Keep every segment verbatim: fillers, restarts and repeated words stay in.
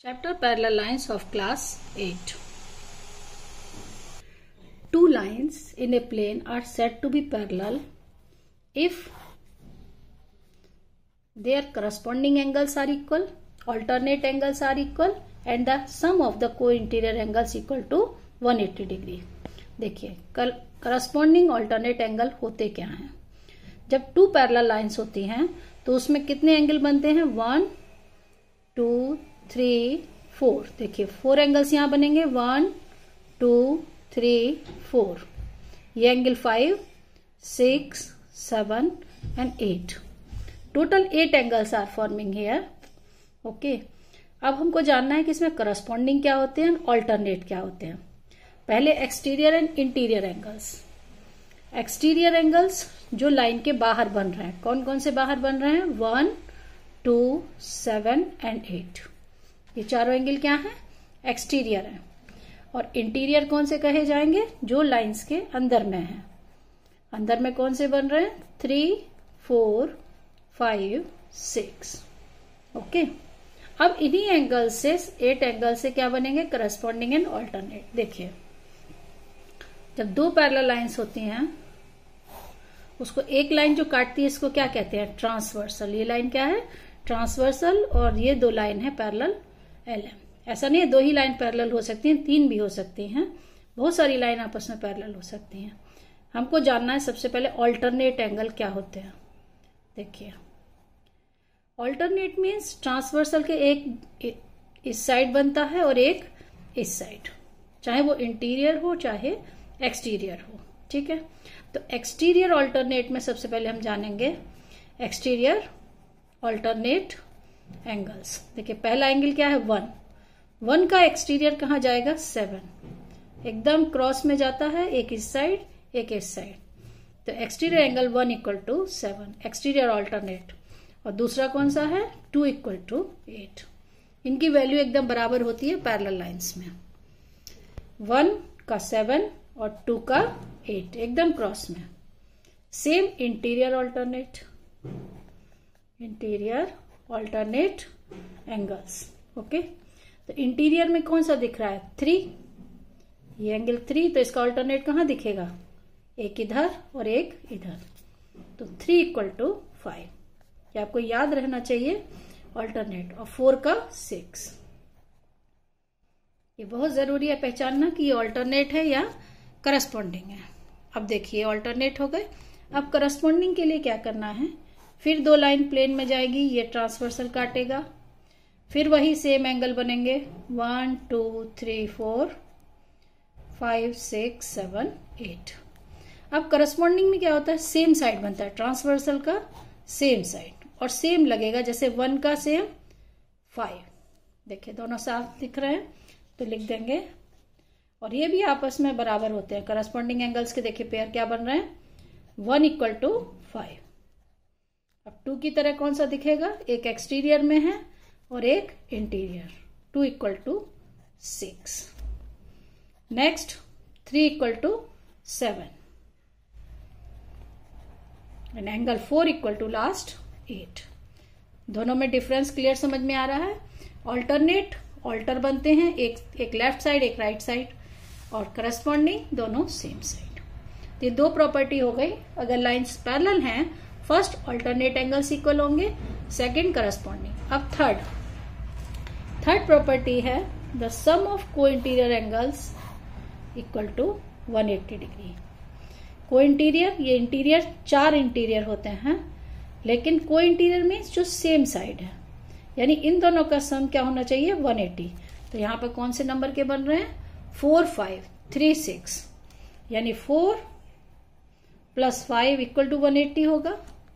Chapter Parallel Lines of Class eight. Two lines in a plane are said to be parallel if their corresponding angles are equal, alternate angles are equal and the sum of the co-interior angles equal to one hundred eighty degree. देखिए corresponding alternate angle होते क्या हैं? जब to parallel lines होती हैं तो उसमें कितने एंगल बनते हैं? One two three four. देखिए फोर एंगल्स यहां बनेंगे. One two three four. ये angle five six seven and eight. Total eight angles are forming here. Okay, अब हमको जानना है कि इसमें करस्पॉन्डिंग क्या होते हैं, ऑल्टरनेट क्या होते हैं. पहले exterior and interior angles. Exterior angles जो लाइन के बाहर बन रहे हैं, कौन कौन से बाहर बन रहे हैं? One two seven and eight. ये चारों एंगल क्या हैं? एक्सटीरियर हैं. और इंटीरियर कौन से कहे जाएंगे? जो लाइंस के अंदर में हैं. अंदर में कौन से बन रहे हैं? Three four five six. Okay, अब इन्हीं एंगल से एट एंगल से क्या बनेंगे? Corresponding and alternate. देखिए जब दो पैरेलल लाइंस होती हैं उसको एक लाइन जो काटती है इसको क्या कहते हैं? ट्रांसवर्सल. ये लाइन क्या है? ट्रांसवर्सल. और ये दो लाइन है पैरेलल एल एम. ऐसा नहीं है दो ही लाइन पैरेलल हो सकती हैं, तीन भी हो सकती हैं. बहुत सारी लाइन आपस में पैरेलल हो सकती हैं. हमको जानना है सबसे पहले ऑल्टरनेट एंगल क्या होते हैं. देखिए ऑल्टरनेट मीन्स ट्रांसवर्सल के एक इस साइड बनता है और एक इस साइड, चाहे वो इंटीरियर हो चाहे एक्सटीरियर हो. ठीक है, तो एक्सटीरियर ऑल्टरनेट में सबसे पहले हम जानेंगे एक्सटीरियर ऑल्टरनेट एंगल्स. देखिए पहला एंगल क्या है? वन. वन का एक्सटीरियर कहाँ जाएगा? सेवन. एकदम क्रॉस में जाता है, एक इस साइड एक इस साइड. तो exterior angle one equal to seven, exterior alternate. और दूसरा कौन सा है? Two equal to eight. इनकी वैल्यू एकदम बराबर होती है पैरेलल लाइंस में. वन का सेवन और टू का एट, एकदम क्रॉस में. Same interior alternate. Interior alternate angles. Okay, तो इंटीरियर में कौन सा दिख रहा है? थ्री. ये एंगल थ्री, तो इसका ऑल्टरनेट कहाँ दिखेगा? एक इधर और एक इधर. तो थ्री इक्वल टू फाइव. ये आपको याद रहना चाहिए ऑल्टरनेट. और फोर का सिक्स. ये बहुत जरूरी है पहचानना कि ये ऑल्टरनेट है या करस्पॉन्डिंग है. अब देखिए ऑल्टरनेट हो गए. अब करस्पॉन्डिंग के लिए क्या करना है? फिर दो लाइन प्लेन में जाएगी, ये ट्रांसवर्सल काटेगा, फिर वही सेम एंगल बनेंगे. One two three four five six seven eight. अब करस्पॉन्डिंग में क्या होता है? सेम साइड बनता है, ट्रांसवर्सल का सेम साइड. और सेम लगेगा, जैसे वन का सेम फाइव. देखिए दोनों साफ दिख रहे हैं तो लिख देंगे. और ये भी आपस में बराबर होते हैं. करस्पॉन्डिंग एंगल्स के देखिए पेयर क्या बन रहे हैं? One equal to five. अब टू की तरह कौन सा दिखेगा? एक एक्सटीरियर में है और एक interior. Two equal to six. Next three equal to seven and angle four equal to last eight. दोनों में डिफरेंस क्लियर समझ में आ रहा है. ऑल्टरनेट ऑल्टर बनते हैं, एक एक लेफ्ट साइड एक राइट साइड, और करस्पॉन्डिंग दोनों सेम साइड. तो ये दो प्रॉपर्टी हो गई. अगर लाइंस पैरेलल हैं, फर्स्ट ऑल्टरनेट एंगल्स इक्वल होंगे, सेकंड करस्पॉन्डिंग. अब थर्ड थर्ड प्रॉपर्टी है the sum of co interior angles equal to one eighty degree. Co interior, ये इंटीरियर चार इंटीरियर होते हैं, लेकिन को इंटीरियर मीन्स जो सेम साइड है, यानी इन दोनों का सम क्या होना चाहिए? One eighty. तो यहां पर कौन से नंबर के बन रहे हैं? Four five three six. यानी four plus five equal to one eighty होगा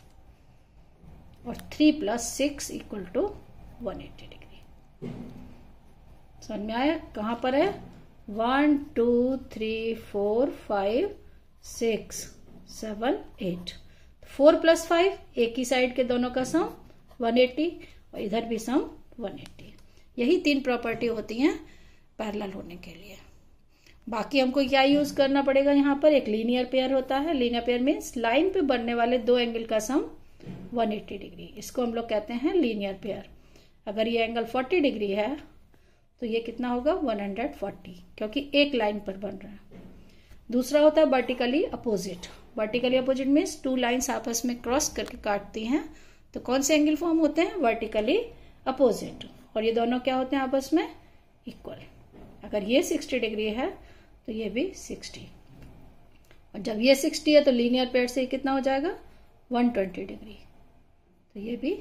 और three plus six equal to one eighty degree. समझ में आया? कहां पर है? One two three four five six seven eight. Four plus five, एक ही साइड के दोनों का सम वन एट्टी और इधर भी सम वन एट्टी. यही तीन प्रॉपर्टी होती हैं पैरेलल होने के लिए. बाकी हमको क्या यूज करना पड़ेगा? यहाँ पर एक लीनियर पेयर होता है. लीनियर पेयर मीन्स लाइन पे बनने वाले दो एंगल का सम वन एट्टी डिग्री. इसको हम लोग कहते हैं लीनियर पेयर. अगर ये एंगल फोर्टी डिग्री है तो ये कितना होगा वन हंड्रेड फोर्टी, क्योंकि एक लाइन पर बन रहा है। दूसरा होता है vertically opposite. Vertically opposite means two lines आपस में क्रॉस करके काटती हैं, तो कौन से एंगल फॉर्म होते हैं, वर्टिकली अपोजिट, और ये दोनों क्या होते हैं आपस में, इक्वल। अगर ये सिक्सटी डिग्री है तो ये भी सिक्सटी, और जब ये सिक्सटी है तो लीनियर पेयर से कितना हो जाएगा वन ट्वेंटी डिग्री, तो ये भी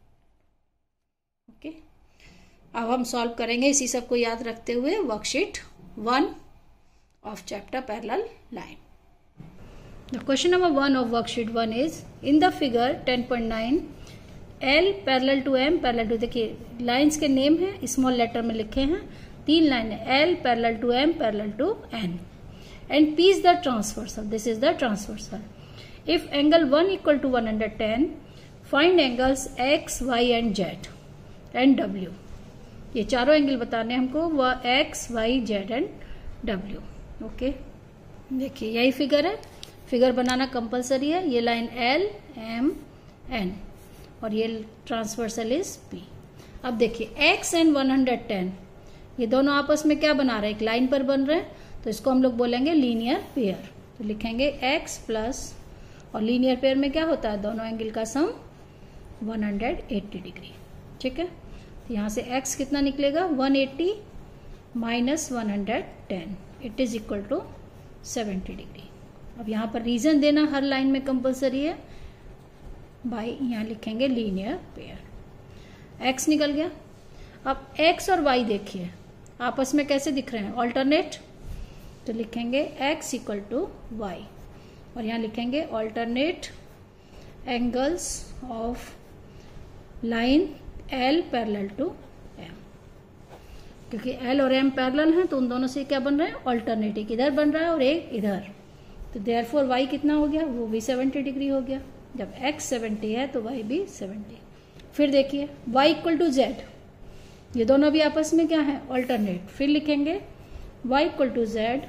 ओके। अब हम सॉल्व करेंगे इसी सब को याद रखते हुए worksheet one of chapter parallel line. The question number one of worksheet one is in the figure ten point nine L parallel to M parallel to, देखिए लाइंस के नेम है स्मॉल लेटर में लिखे हैं, तीन लाइन है, L parallel to M parallel to N and P is the transversal. This is the transversal. If angle one equal to one hundred ten, find angles X, Y and Z and W. ये चारों angle बताने हमको, वह X, Y, Z and W. Okay okay. देखिए यही figure है, figure बनाना compulsory है। ये लाइन L, M, N और ये ट्रांसवर्सल इज P। अब देखिए X and one hundred ten ये दोनों आपस में क्या बना रहे हैं, एक लाइन पर बन रहे हैं, तो इसको हम लोग बोलेंगे लीनियर पेयर। तो लिखेंगे X प्लस, और लीनियर पेयर में क्या होता है, दोनों एंगल का sum one hundred eighty degree. ठीक है, तो यहाँ से X कितना निकलेगा one eighty minus one hundred ten, it is equal to seventy degree. अब यहाँ पर रीजन देना हर लाइन में कंपलसरी है, बाई यहाँ लिखेंगे लीनियर पेयर। एक्स निकल गया। अब एक्स और वाई देखिए आपस में कैसे दिख रहे हैं, ऑल्टरनेट, तो लिखेंगे एक्स इक्वल टू वाई, और यहाँ लिखेंगे alternate angles of line L parallel to, क्योंकि L और M पैरेलल हैं तो उन दोनों से क्या बन रहा है, ऑल्टरनेट, एक इधर बन रहा है और एक इधर, तो देयरफॉर Y कितना हो गया, वो भी सेवेंटी डिग्री हो गया। जब X सेवेंटी है तो Y भी सेवेंटी। फिर देखिए Y इक्वल टू Z, ये दोनों भी आपस में क्या है, ऑल्टरनेट, फिर लिखेंगे Y equal to Z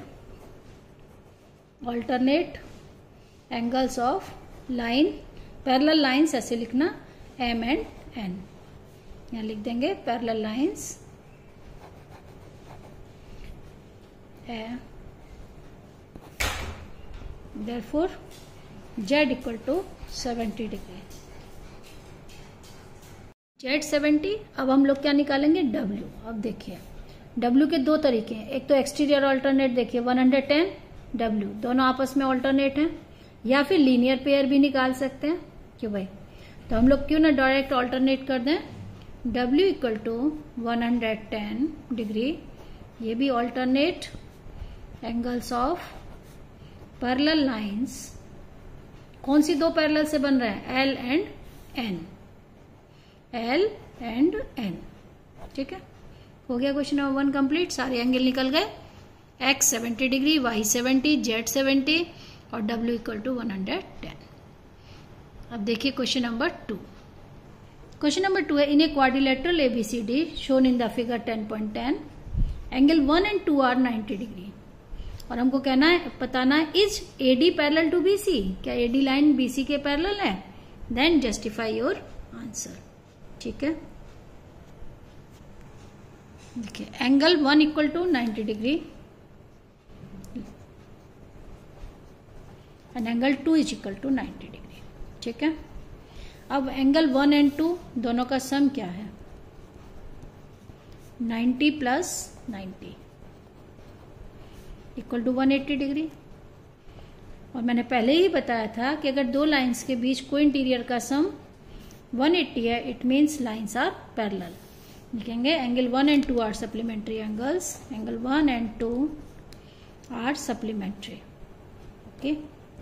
alternate angles of line parallel lines, ऐसे लिखना M एंड N, यहाँ लिख देंगे पैरेलल लाइंस है, therefore Z equal to seventy degree, Z seventy. अब हम लोग क्या निकालेंगे, W। अब देखिए W के दो तरीके हैं, एक तो एक्सटीरियर ऑल्टरनेट, देखिए वन हंड्रेड टेन W दोनों आपस में ऑल्टरनेट हैं, या फिर लीनियर पेयर भी निकाल सकते हैं, क्यों भाई, तो हम लोग क्यों ना डायरेक्ट ऑल्टरनेट कर दें, W equal to one hundred ten degree, ये भी alternate angles of parallel lines, कौन सी दो पैरेलल से बन रहे हैं, L and N, L and N। ठीक है, हो गया क्वेश्चन नंबर वन कंप्लीट, सारे एंगल निकल गए, X seventy degree, Y seventy, Z seventy और W equal to one hundred ten. अब देखिए question number two. Question number two है, in a quadrilateral ABCD shown in the figure ten point ten angle one and two are ninety degree, और हमको कहना है, बताना है is AD parallel to BC, क्या एडी लाइन बीसी के parallel है, देन जस्टिफाई योर आंसर। ठीक है, देखिए angle one equal to ninety degree and angle two is equal to ninety degree. ठीक है, अब एंगल वन एंड टू दोनों का सम क्या है, ninety plus ninety equal to one eighty degree, और मैंने पहले ही बताया था कि अगर दो लाइंस के बीच को इंटीरियर का सम वन एट्टी है, it means lines are parallel. लिखेंगे angle one and two are supplementary angles, angle one and two are supplementary. Okay,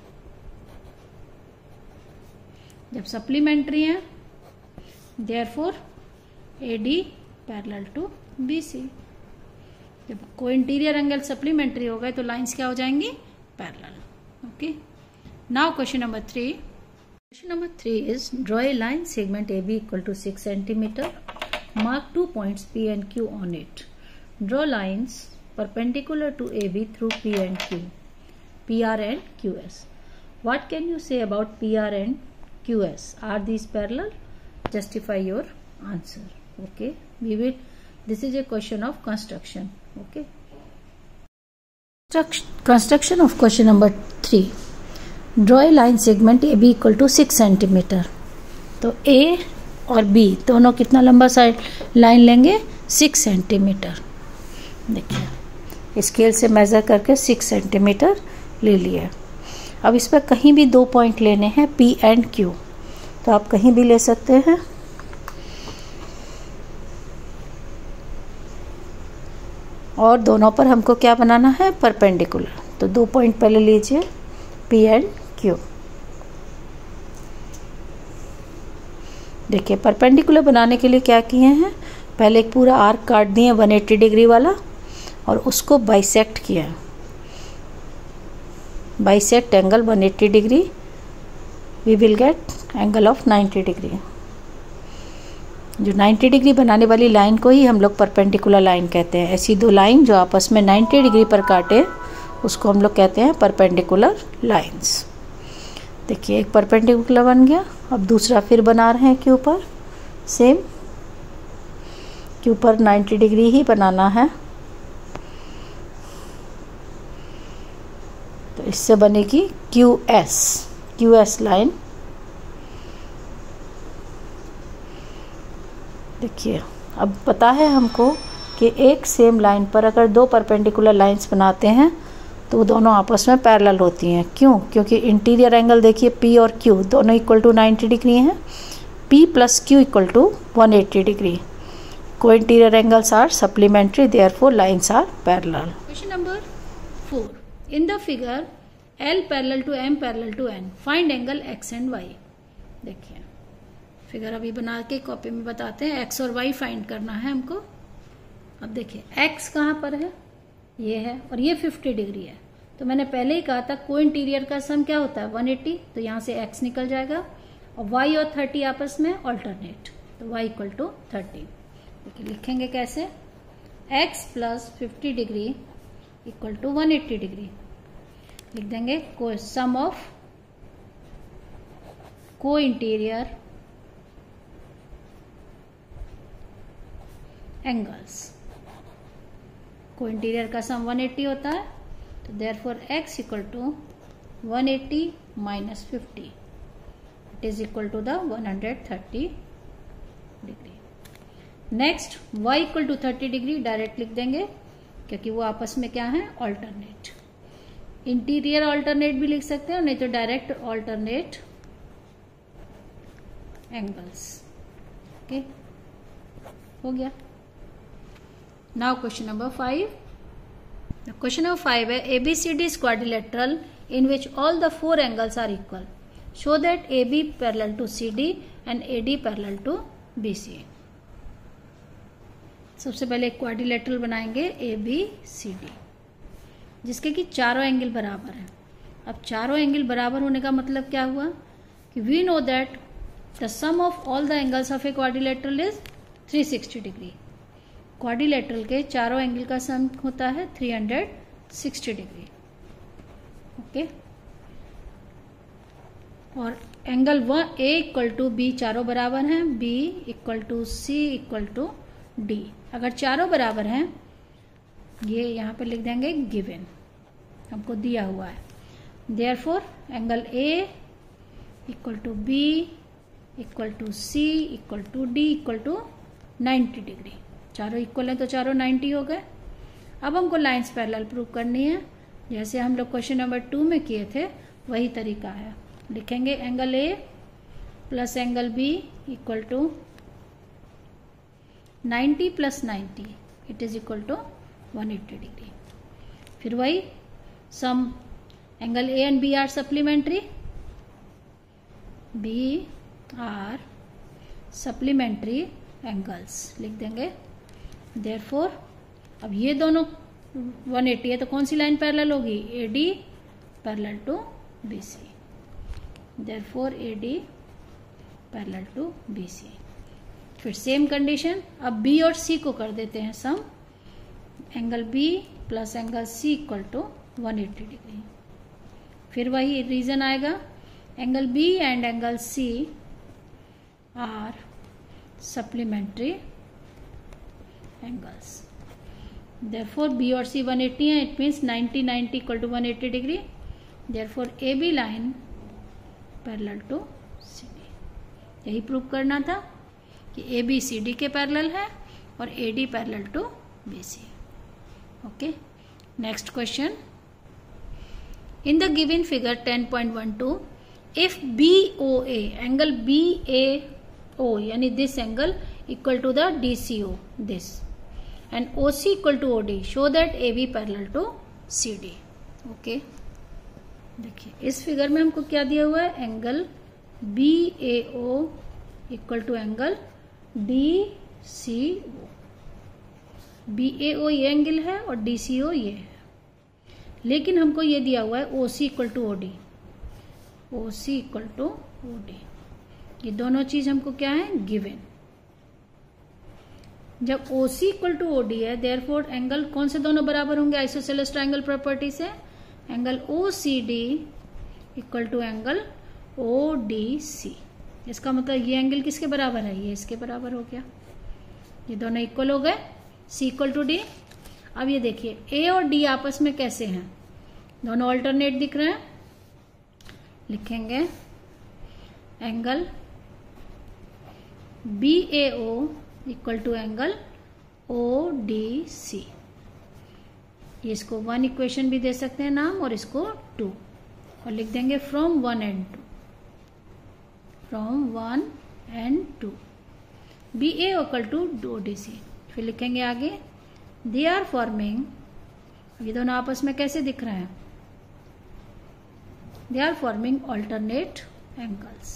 जब सप्लीमेंट्री है therefore AD parallel to BC, जब कोई इंटीरियर एंगल सप्लीमेंट्री हो गए तो lines क्या हो जाएंगी, parallel. Okay, now question number three. Question number three is draw a line segment A B equal to six centimetre, mark two points P and Q on it. Draw lines perpendicular to A B through P and Q, P R and Q S. What can you say about P R and Q S? Are these parallel? Justify your answer. Okay, we will this is a question of construction. Okay, construction of question number three. Draw a line segment A B equal to six centimetre. तो A और B दोनों कितना लंबा side line लेंगे, six centimetre. देखिए scale से measure करके six centimetre ले लिया. अब इस पर कहीं भी दो पॉइंट लेने हैं, पी एंड क्यू. तो आप कहीं भी ले सकते हैं. और दोनों पर हमको क्या बनाना है, परपेंडिकुलर. तो दो पॉइंट पहले लीजिए, पी एंड क्यू. देखिए परपेंडिकुलर बनाने के लिए क्या किए हैं, पहले एक पूरा आर्क काट दिए वन एट्टी डिग्री वाला और उसको बाइसेक्ट किया. Bisect angle one eighty degree, we will get angle of ninety degree. जो नाइन्टी डिग्री बनाने वाली लाइन को ही हम लोग परपेंडिकुलर लाइन कहते हैं. ऐसी दो लाइन जो आपस में नाइन्टी डिग्री पर काटे उसको हम लोग कहते हैं परपेंडिकुलर लाइंस. देखिए एक परपेंडिकुलर बन गया. अब दूसरा फिर बना रहे हैं क्यू पर. सेम क्यू पर नाइन्टी डिग्री ही बनाना है. तो इससे बनेगी Q S, Q S line. देखिए अब पता है हमको कि एक सेम लाइन पर अगर दो परपेंडिकुलर लाइंस बनाते हैं तो वो दोनों आपस में पैरेलल होती हैं. क्यों? क्योंकि इंटीरियर एंगल देखिए पी और क्यू दोनों इक्वल टू नाइन्टी डिग्री हैं. P plus Q equal to one eighty degree. Co interior angles are supplementary, therefore lines are parallel. Question number four. In the figure L parallel to M parallel to N, find angle X and Y. देखिए figure अभी बना के copy में बताते हैं. X और Y find करना है हमको. अब देखिए एक्स कहाँ पर है, ये है, और ये फिफ्टी डिग्री है. तो मैंने पहले ही कहा था को इंटीरियर का सम क्या होता है, वन एट्टी. तो यहाँ से एक्स निकल जाएगा और वाई और थर्टी आपस में ऑल्टरनेट. तो वाई इक्वल टू थर्टी. देखिए लिखेंगे कैसे, X plus fifty degree equal to one eighty degree. लिख देंगे co sum of co interior angles. Co interior का सम वन एट्टी होता है. तो therefore x equal to one eighty minus fifty, it is equal to the one hundred thirty degree. Next y equal to thirty degree direct लिख देंगे क्योंकि वो आपस में क्या है, ऑल्टरनेट. इंटीरियर ऑल्टरनेट भी लिख सकते हैं, नहीं तो डायरेक्ट ऑल्टरनेट एंगल्स. ओके हो गया. Now question number five. Question number five है A B C D is quadrilateral in which all the four angles are equal. Show that A B parallel to C D and A D parallel to B C. सबसे पहले एक quadrilateral बनाएंगे ए B C D जिसके कि चारों angle बराबर हैं. अब चारों एंगल बराबर होने का मतलब क्या हुआ कि we know that the sum of all the angles of a quadrilateral is three sixty degree. Quadrilateral के चारों एंगल का सम होता है three hundred sixty degree. Okay, और angle one A equal to B चारों बराबर हैं, B equal to C equal to D. अगर चारों बराबर हैं, ये यहां पे लिख देंगे गिवन, हमको दिया हुआ है. Therefore angle A equal to B equal to C equal to D equal to ninety degree. चारों इक्वल है तो चारों नाइन्टी हो गए. अब हमको लाइंस पैरेलल प्रूव करनी है, जैसे हम लोग क्वेश्चन नंबर टू में किए थे वही तरीका है. लिखेंगे angle A plus angle B equal to ninety plus ninety, it is equal to one eighty degree. फिर वही sum angle A and B are supplementary, B are supplementary angles लिख देंगे. देयरफॉर अब ये दोनों वन एट्टी है तो कौन सी लाइन पैरेलल होगी, A D parallel to B C. Therefore A D parallel to B C. फिर सेम कंडीशन, अब बी और सी को कर देते हैं sum. Angle B plus angle C equal to one eighty degree. फिर वही रीजन आएगा, angle B and angle C are supplementary angles. Therefore B और सी वन एट्टी है, it means ninety ninety equal to one eighty degree. Therefore A B line parallel to C D. यही prove करना था कि A B C D के parallel है और A D parallel to B C. Okay, next question. In the given figure ten point one two, if B O A, angle B A O यानी this angle equal to the D C O, this, and O C equal two O D, show that A B parallel to C D. Okay, देखिए इस figure में हमको क्या दिया हुआ है, angle B A O equal to angle D C O. B A O ये angle है और डी सी ओ ये है, लेकिन हमको ये दिया हुआ है ओ सी equal two O D, O सी इक्वल टू ओ डी। ये दोनों चीज हमको क्या है, गिवन। जब ओ सी इक्वल टू ओ डी है, देयरफॉर एंगल कौन से दोनों बराबर होंगे आइसोसेलेस ट्रायंगल प्रॉपर्टी से, angle O C D equal to angle O D C. इसका मतलब ये एंगल किसके बराबर है, ये इसके बराबर हो गया। ये दोनों इक्वल हो गए, सी इक्वल टू डी। अब ये देखिए ए और डी आपस में कैसे हैं, दोनों अल्टरनेट दिख रहे हैं। लिखेंगे angle B A O equal to angle O D C. ये इसको वन इक्वेशन भी दे सकते हैं नाम, और इसको टू, और लिख देंगे from one and two, from one and two, B A equal two O D C. फिर लिखेंगे आगे, दे आर फॉर्मिंग, ये दोनों आपस में कैसे दिख रहे हैं, they are forming alternate angles,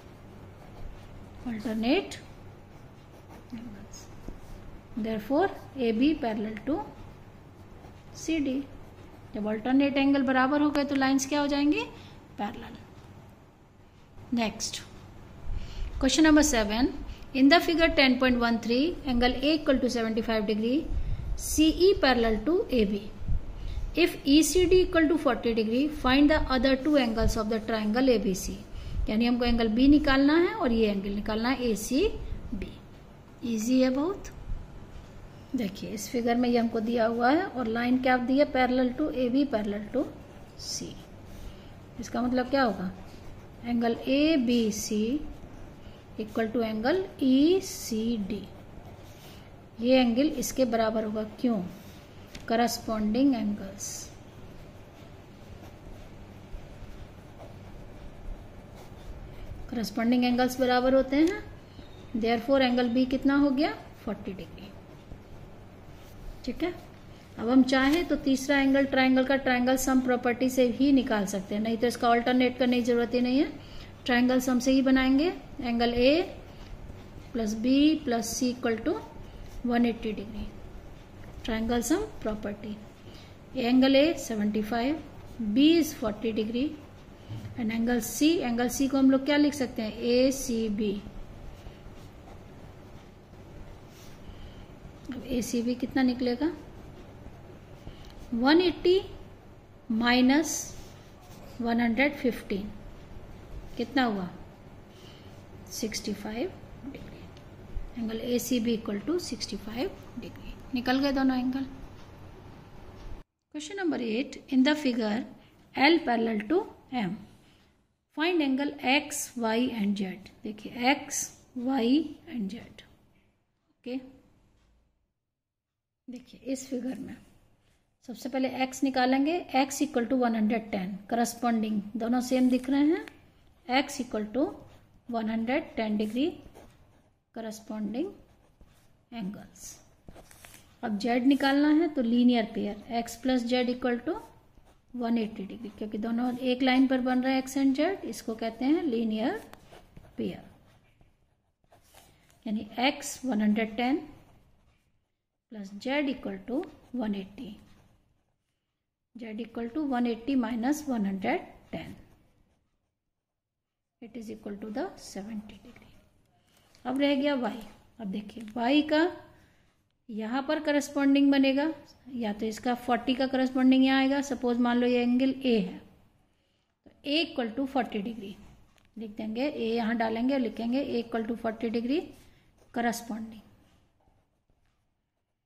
alternate angles. Therefore A B parallel to C D. जब ऑल्टरनेट एंगल बराबर हो गए तो लाइंस क्या हो जाएंगी, parallel. Next question number seven. In the figure ten point one three, angle A equal to seventy five degree, CE parallel to A B. If E C D equal to forty degree, find the other two angles of the triangle A B C. यानी हमको angle B निकालना है और ये angle निकालना है ए C B. Easy है बहुत। देखिए इस फिगर में ये हमको दिया हुआ है और लाइन क्या दी है, parallel to A B parallel to C. इसका मतलब क्या होगा, angle A B C equal to angle E C D. ये एंगल इसके बराबर होगा, क्यों, करस्पॉन्डिंग एंगल्स। करस्पॉन्डिंग एंगल्स बराबर होते हैं, देयरफॉर एंगल बी कितना हो गया, फोर्टी डिग्री। ठीक है, अब हम चाहें तो तीसरा एंगल ट्राइंगल का ट्राइंगल सम प्रॉपर्टी से ही निकाल सकते हैं, नहीं तो इसका ऑल्टरनेट करने की जरूरत ही नहीं है। ट्राइंगल सम से ही बनाएंगे, angle A plus B plus C equal to one eighty degree, triangle sum property. Angle A seventy five, B is forty degree, and angle C, angle C को हम लोग क्या लिख सकते हैं, ए सी बी। अब ए सी बी कितना निकलेगा, one eighty minus one hundred fifteen, कितना हुआ, sixty five degree. Angle A C B equal to sixty five degree. निकल गए दोनों angle. Question number eight. In the figure L parallel to M, find angle X Y and Z. देखिए X Y and Z. Okay, देखिए इस figure में सबसे पहले x निकालेंगे, x equal to one hundred ten, corresponding दोनों same दिख रहे हैं, x equal to one hundred ten degree, corresponding angles. अब z निकालना है तो linear pair x plus Z equal to one eighty degree, क्योंकि दोनों एक लाइन पर बन रहे हैं x एंड z, इसको कहते हैं लीनियर पेयर। यानी x one hundred ten plus z equal to one eighty, z equal to one eighty minus one hundred ten, it is equal to the seventy degree. अब रह गया y। अब देखिए y का यहाँ पर करस्पॉन्डिंग बनेगा, या तो इसका फोर्टी का करस्पॉन्डिंग यहाँ आएगा। सपोज मान लो ये एंगल a है, तो a equal to forty degree लिख देंगे, a यहाँ डालेंगे और लिखेंगे a equal to forty degree corresponding.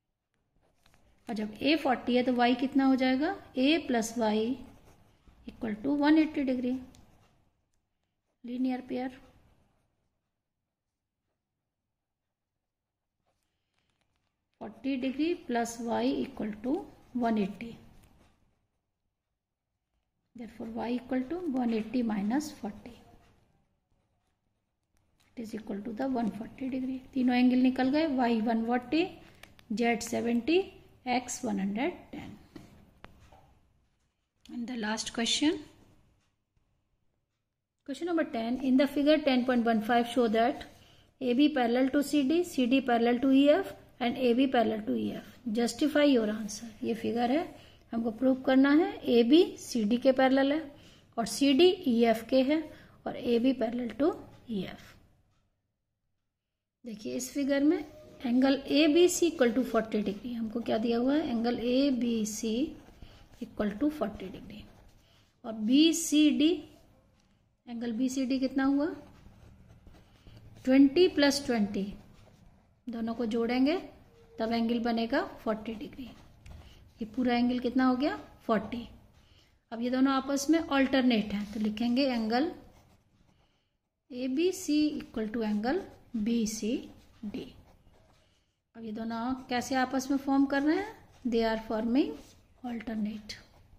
और जब ए फोर्टी है तो वाई कितना हो जाएगा, A plus Y equal to one eighty degree, linear pair. Forty degree plus Y equal to one eighty, therefore y equal to one eighty minus forty, it is equal to the one forty degree. तीनों angle निकल गए, y one forty, z seventy, x one hundred ten. And the last question, question number ten, in the figure ten point one five show that A B parallel to C D, C D parallel to E F and A B parallel to E F. Justify your answer। ये figure है, हमको prove करना है A B C D के parallel है और C D E F के है और A B parallel to E F. देखिए इस फिगर में angle A B C equal to forty degree, हमको क्या दिया हुआ है, angle A B C equal to forty degree और B C D, angle B C D कितना हुआ, ट्वेंटी प्लस ट्वेंटी, दोनों को जोड़ेंगे तब एंगल बनेगा फोर्टी डिग्री। ये पूरा एंगल कितना हो गया, फोर्टी। अब ये दोनों आपस में ऑल्टरनेट हैं तो लिखेंगे angle A B C equal to angle B C D. अब ये दोनों कैसे आपस में फॉर्म कर रहे हैं, they are forming alternate,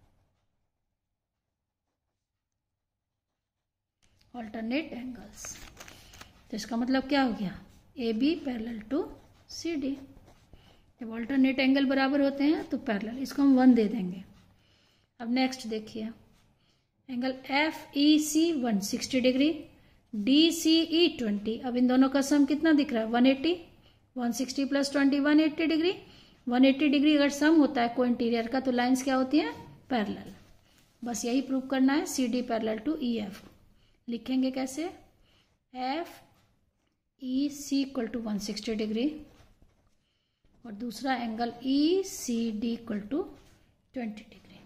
alternate angles. तो इसका मतलब क्या हो गया, A B parallel to C D. जब ऑल्टरनेट एंगल बराबर होते हैं तो पैरेलल, इसको हम वन दे देंगे। अब नेक्स्ट देखिए, angle F E C one sixty degree, D C E twenty. अब इन दोनों का सम कितना दिख रहा है, one eighty, one sixty plus twenty one eighty degree. One eighty degree अगर सम होता है को इंटीरियर का तो लाइंस क्या होती हैं, पैरेलल। बस यही प्रूव करना है, C D parallel to E F. लिखेंगे कैसे, F E C equal to one sixty degree और दूसरा angle E C D equal to twenty degree.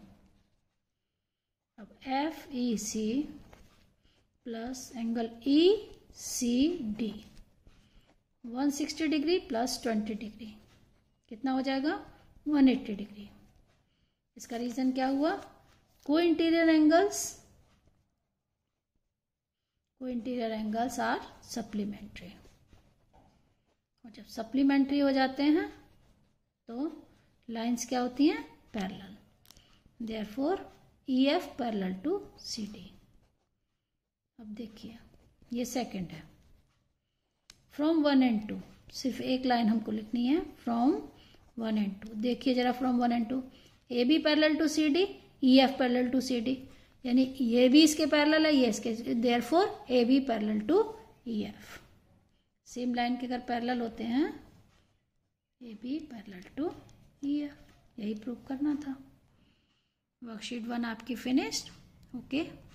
अब F E C plus angle E C D, one sixty degree plus twenty degree कितना हो जाएगा, one eighty degree. इसका reason क्या हुआ, co interior angles, co interior angles are supplementary और जब supplementary हो जाते हैं तो लाइंस क्या होती हैं, parallel. Therefore E F parallel to C D. अब देखिए ये सेकंड है, फ्रॉम वन एंड टू, सिर्फ एक लाइन हमको लिखनी है, फ्रॉम वन एंड टू। देखिए जरा, from one and two, A B parallel to C D, E F parallel to C D, यानी ये भी इसके पैरेलल है, ये इसके, therefore A B parallel to E F. Same line के अगर पैरेलल होते हैं, A B parallel to E F, यही प्रूव करना था। वर्कशीट वन आपकी फिनिश्ड। ओके।